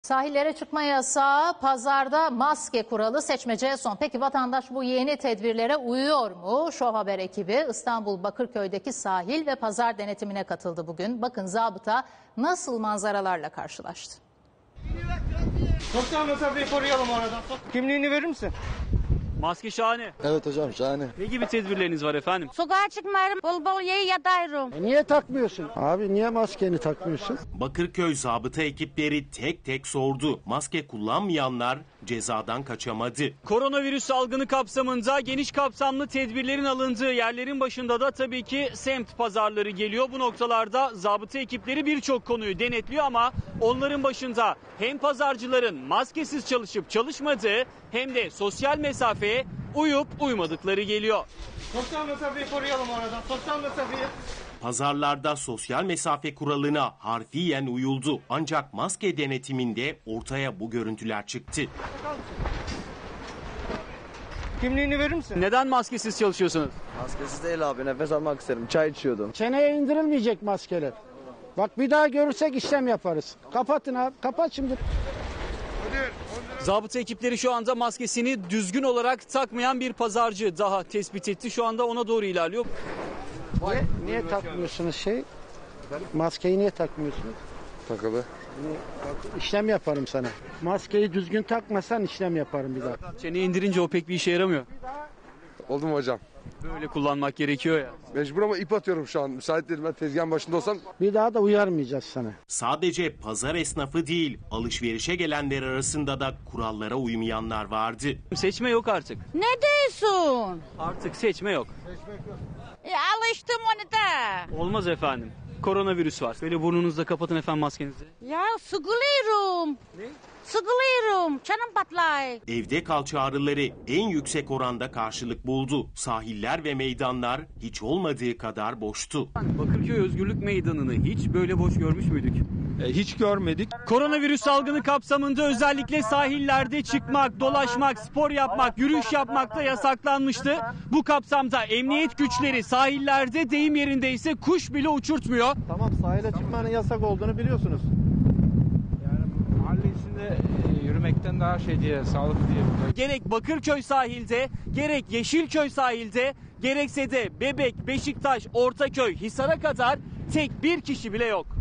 Sahillere çıkma yasağı, pazarda maske kuralı, seçmeceye son. Peki vatandaş bu yeni tedbirlere uyuyor mu? Show Haber ekibi İstanbul Bakırköy'deki sahil ve pazar denetimine katıldı bugün. Bakın zabıta nasıl manzaralarla karşılaştı. Sosyal mesafeyi koruyalım oradan. Kimliğini verir misin? Maske şahane. Evet hocam, şahane. Ne gibi tedbirleriniz var efendim? Sokağa çıkmıyorum, bol bol yatıyorum. Niye takmıyorsun? Abi niye maskeni takmıyorsun? Bakırköy zabıta ekipleri tek tek sordu. Maske kullanmayanlar cezadan kaçamadı. Koronavirüs salgını kapsamında geniş kapsamlı tedbirlerin alındığı yerlerin başında da tabii ki semt pazarları geliyor. Bu noktalarda zabıta ekipleri birçok konuyu denetliyor ama onların başında hem pazarcıların maskesiz çalışıp çalışmadığı hem de sosyal mesafeye uyup uymadıkları geliyor. Sosyal mesafeyi koruyalım oradan. Sosyal mesafeyi. Pazarlarda sosyal mesafe kuralına harfiyen uyuldu. Ancak maske denetiminde ortaya bu görüntüler çıktı. Kimliğini verir misin? Neden maskesiz çalışıyorsunuz? Maskesiz değil abi, nefes almak isterim. Çay içiyordum. Çeneye indirilmeyecek maskeler. Bak bir daha görürsek işlem yaparız. Kapatın abi, kapat şimdi. Zabıta ekipleri şu anda maskesini düzgün olarak takmayan bir pazarcı daha tespit etti. Şu anda ona doğru ilerliyor. Niye takmıyorsunuz Maskeyi niye takmıyorsunuz? Takalı. İşlem yaparım sana. Maskeyi düzgün takmasan işlem yaparım bir daha. Çeneyi indirince o pek bir işe yaramıyor. Oldu mu hocam? Böyle kullanmak gerekiyor ya. Mecbur ama ip atıyorum şu an. Müsait değilim, ben tezgahın başında olsam. Bir daha da uyarmayacağız sana. Sadece pazar esnafı değil, alışverişe gelenler arasında da kurallara uymayanlar vardı. Seçme yok artık. Ne diyorsun? Artık seçme yok. Alıştım onu da. Olmaz efendim. Koronavirüs var. Böyle burnunuzda kapatın efendim maskenizi. Ya sıkılıyorum. Ne? Sıkılıyorum. Canım patlay. Evde kal çağrıları en yüksek oranda karşılık buldu. Sahiller ve meydanlar hiç olmadığı kadar boştu. Bakırköy Özgürlük Meydanı'nı hiç böyle boş görmüş müydük? Hiç görmedik. Koronavirüs salgını kapsamında özellikle sahillerde çıkmak, dolaşmak, spor yapmak, yürüyüş yapmak da yasaklanmıştı. Bu kapsamda emniyet güçleri sahillerde deyim yerindeyse kuş bile uçurtmuyor. Tamam, sahile çıkmanın yasak olduğunu biliyorsunuz. Yani mahalle içinde yürümekten daha sağlıklı diye. Gerek Bakırköy sahilde, gerek Yeşilköy sahilde, gerekse de Bebek, Beşiktaş, Ortaköy, Hisar'a kadar tek bir kişi bile yok.